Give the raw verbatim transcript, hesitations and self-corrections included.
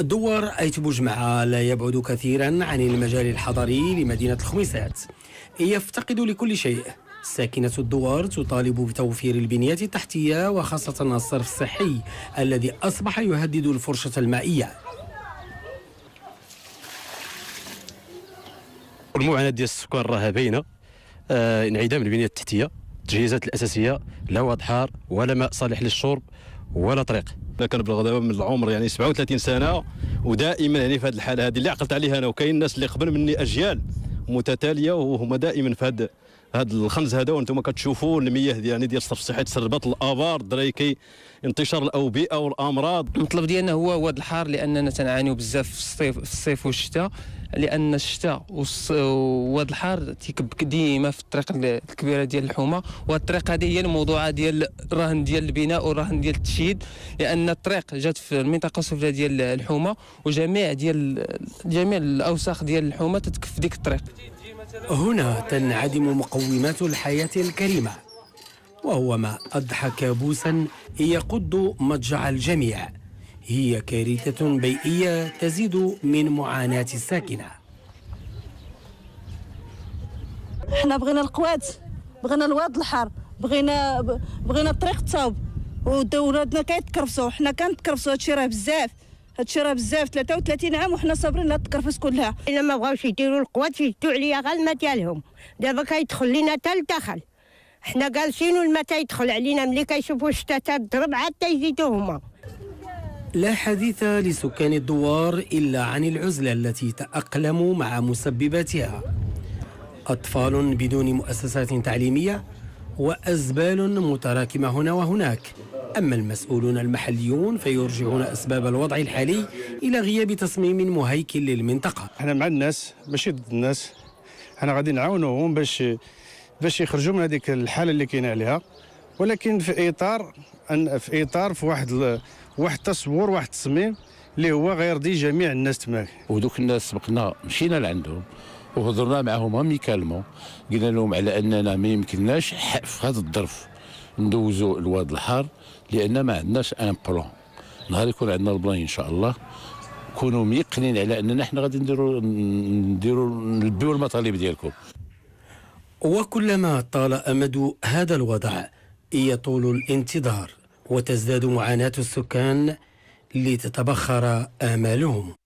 الدوار أيت بوجمعة لا يبعد كثيرا عن المجال الحضري لمدينة الخميسات، يفتقد لكل شيء. ساكنة الدوار تطالب بتوفير البنية التحتية وخاصة الصرف الصحي الذي أصبح يهدد الفرشة المائية. المعاناة ديال السكان راها باينة، آه انعدام البنية التحتية، التجهيزات الأساسية لا واد حار ولا ماء صالح للشرب ولا طريق. انا كنبلغ دابا من العمر يعني سبعة وثلاثين سنه، ودائما يعني في هذه الحاله هذه اللي عقلت عليها انا، وكاين الناس اللي قبل مني اجيال متتاليه وهما دائما في هذا هذا الخنز هذا. وانتم كتشوفوا المياه يعني ديال الصرف الصحي تسربت، الابار الدراري كي انتشار الاوبئه والامراض. المطلب ديالنا هو واد الحار، لاننا تنعانيو بزاف في الصيف في الصيف والشتاء، لان الشتاء وواد الحار تيكب ديما في الطريق الكبيره ديال الحومه. وهاد الطريق هذه هي الموضوعه ديال الرهن ديال البناء والرهن ديال التشييد، لان الطريق جات في المنطقه السفلى ديال الحومه، وجميع ديال جميع الاوساخ ديال الحومه تتكف ديك الطريق. هنا تنعدم مقومات الحياة الكريمة، وهو ما أضحى كابوسا يقض مضجع الجميع. هي كارثة بيئية تزيد من معاناة الساكنة. احنا بغينا القوات، بغينا الواد الحار، بغينا بغينا الطريق تصاوب، ودولتنا كيتكرفسوا، حنا كنتكرفسوا. هادشي راه بزاف، هادشي راه بزاف. ثلاثة وثلاثين عام وحنا صابرين لهاد التكرفس كلها. الا ما بغاوش يديروا القوات يشدوا عليا غير الماء ديالهم. دابا كيدخل لينا حتى لداخل، حنا جالسين والماء تيدخل علينا. ملي كيشوفوا الشتا تضرب عاد تيزيدوا هما. لا حديث لسكان الدوار إلا عن العزلة التي تأقلموا مع مسبباتها. أطفال بدون مؤسسات تعليمية وأزبال متراكمة هنا وهناك. أما المسؤولون المحليون فيرجعون أسباب الوضع الحالي إلى غياب تصميم مهيكل للمنطقة. احنا مع الناس ماشي ضد الناس، احنا غادي نعاونوهم باش باش يخرجوا من هذيك الحالة اللي كاين عليها، ولكن في إطار أن في إطار في واحد واحد التصور، واحد التصميم اللي هو غيرضي جميع الناس تماك. ودوك الناس سبقنا مشينا لعندهم وهضرنا معهم اميكالمون، قلنا لهم على اننا ما يمكنناش في هذا الظرف ندوزوا الواد الحار، لان ما عندناش ان بلان. نهار يكون عندنا البلان ان شاء الله كونوا ميقنين على اننا حنا غادي نديروا نديروا نلبيو المطالب ديالكم. وكلما طال امد هذا الوضع يطول الانتظار وتزداد معاناة السكان لتتبخر آمالهم.